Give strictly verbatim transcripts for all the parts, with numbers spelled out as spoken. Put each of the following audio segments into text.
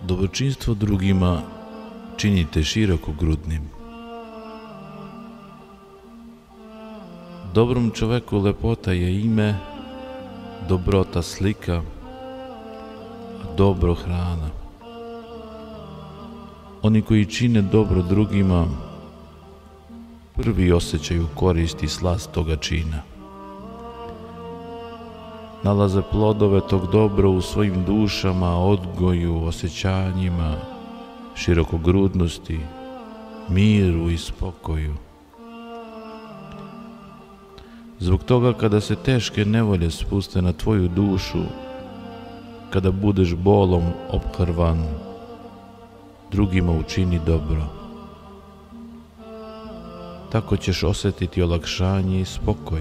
Dobročinstvo drugima činite širokogrudnim. Dobrom čoveku lepota je ime, dobrota slika, a dobro hrana. Oni koji čine dobro drugima prvi osjećaju korist i slast toga čina. Nalaze plodove tog dobra u svojim dušama, odgoju, osjećanjima, širokogrudnosti, miru i spokoju. Zbog toga kada se teške nevolje spuste na tvoju dušu, kada budeš bolom ophrvan, drugima učini dobro. Tako ćeš osjetiti olakšanje i spokoj.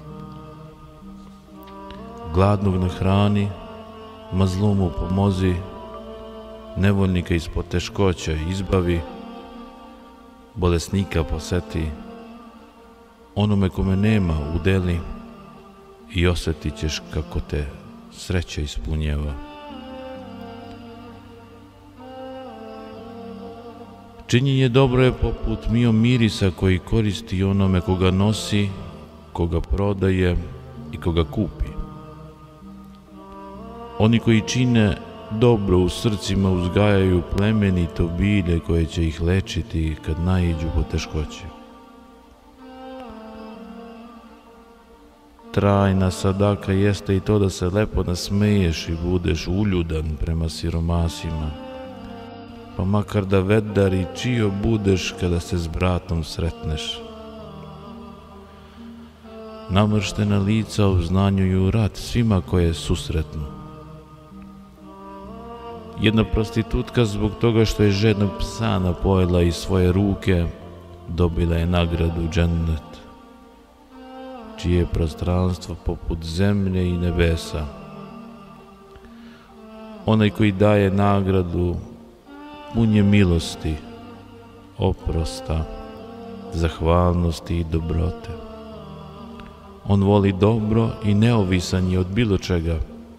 Gladnog nahrani, mazlumu pomozi, nevoljnika iz poteškoća izbavi, bolesnika poseti, onome kome nema udeli i osjetit ćeš kako te sreća ispunjava. Činjenje dobro je poput mio mirisa koji koristi onome koga nosi, koga prodaje i koga kupi. Oni koji čine dobro u srcima uzgajaju plemenito bilje koje će ih lečiti kad naiđu poteškoće. Trajna sadaka jeste i to da se lepo nasmeješ i budeš uljudan prema siromasima, pa makar da vedar i čio budeš kada se s bratom sretneš. Namrštena lica obznanjuju rat svima koje susretnu. Jedna prostitutka zbog toga što je žednog psa napojila iz svoje ruke, dobila je nagradu džennet, čije je prostranstvo poput zemlje i nebesa. Onaj koji daje nagradu pun je milosti, oprosta, zahvalnosti i dobrote. On voli dobro i neovisan je od bilo čega.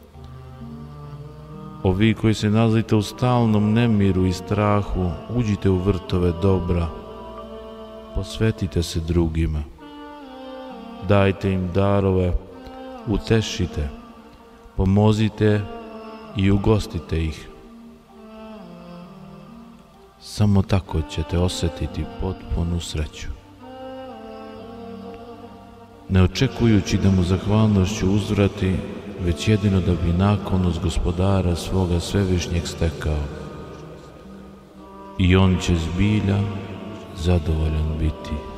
Ovi koji se nalazite u stalnom nemiru i strahu, uđite u vrtove dobra, posvetite se drugima, dajte im darove, utešite, pomozite i ugostite ih. Samo tako ćete osjetiti potpunu sreću. Ne očekujući da mu zahvalnošću uzvrati, već jedino da bi naklonost gospodara svoga svevišnjeg stekao. I on će zbilja zadovoljan biti.